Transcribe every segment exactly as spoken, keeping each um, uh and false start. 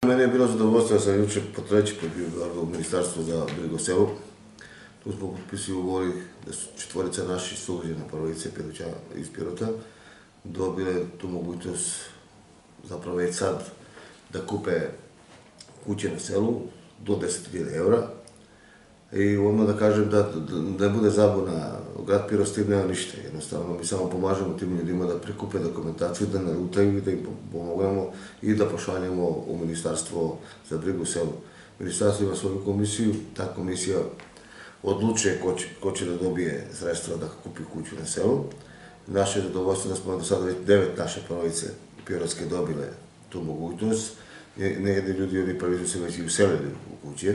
Meni je bilo zadovoljstvo da sam juče po treći put bio u Ministarstvu za brigu o selu. Tu smo potpisali ugovori da su četvorica naših sugrađana porodice iz Pirota dobile tu mogućnost zapravo već sad da kupe kuće na selu do deset hiljada evra. I odmah da kažem da ne bude zabuna, grad Pirot s tim nema ništa, jednostavno mi samo pomažemo tim ljudima da prikupe dokumentaciju, da ne lutaju i da im pomognemo i da pošaljemo u Ministarstvo za brigu o selu. Ministarstvo ima svoju komisiju, ta komisija odlučuje ko će da dobije sredstva da kupi kuću na selu. Naše je zadovoljstvo da smo do sada već devet naše porodice pirotske dobile tu mogućnost. Negdje ljudi, oni prvi su se već i uselili u kuće.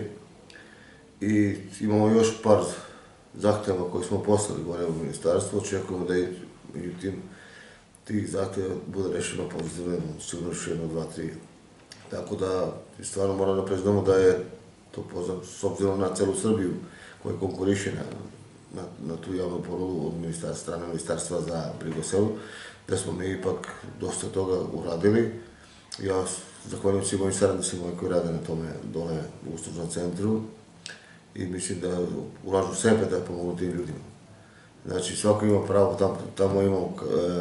I imamo još par zahteva koje smo poslali gore u ministarstvo. Očekujemo da i međutim tih zahteva bude rešeno pozitivno, sigurno rešeno dva, tri. Tako da stvarno moramo da priznamo da je to poznat s obzirom na celu Srbiju koja konkuriše na tu javnu ponudu od strane Ministarstva za brigu o selu, da smo mi ipak dosta toga uradili. Ja zahvaljujem svim mojim saradnicima koji rade na tome dole u uslužnom centru i mislim da ulažu sebe da pomogu tim ljudima. Znači, svako ima pravo, tamo imamo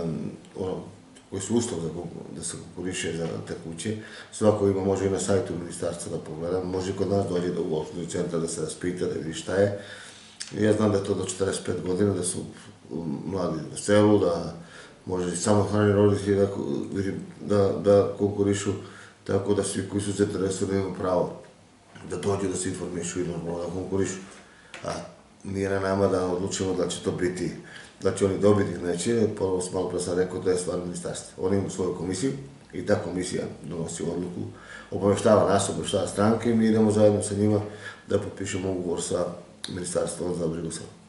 koji su uslov da se konkuriše za te kuće, svako ima, može i na sajtu ministarstva da pogleda, može i kod nas dođe u uslužni centar da se raspita, da vidi šta je. Ja znam da je to do četrdeset pet godina, da su mladi na selu, da može i samohrani roditelji da konkurišu, tako da svi koji su zainteresovani imaju pravo da dođu, da se informišu i normalno da konkurišu. A nije na nama da odlučimo da će to biti, da će oni dobiti ili neće. Malo pre sam rekao da je stvar ministarstva. Oni imaju svoju komisiju i ta komisija donosi odluku, obaveštava nas, obaveštava stranke i mi idemo zajedno sa njima da potpišemo ugovor sa Ministarstvom za brigu o selu.